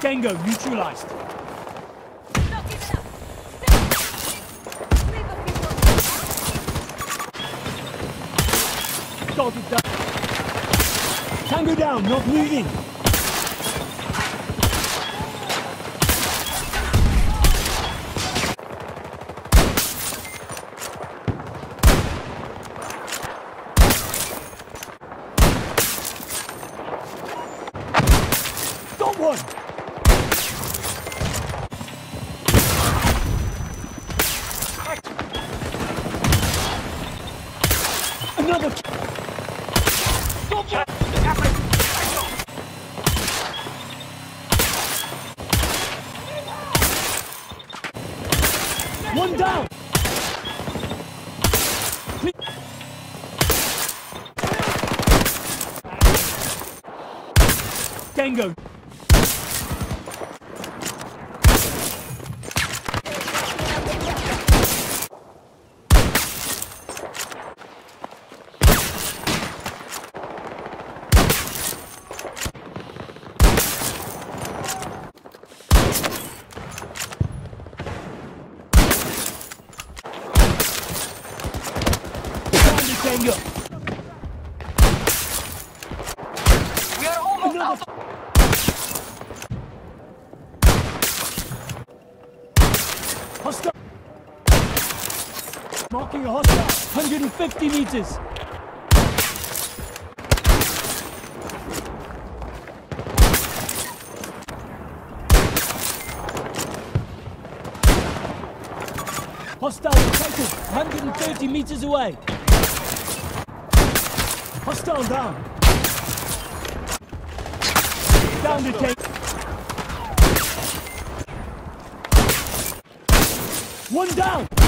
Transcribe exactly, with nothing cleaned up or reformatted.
Tango neutralized. Got it down. Tango down, not moving. Got one. Another. One down. Tango. Tango. We are almost Another. out. Hostile. Marking a hostile. one hundred fifty meters. Hostile detected. one hundred thirty meters away. Hostile down. Down to tank. One down.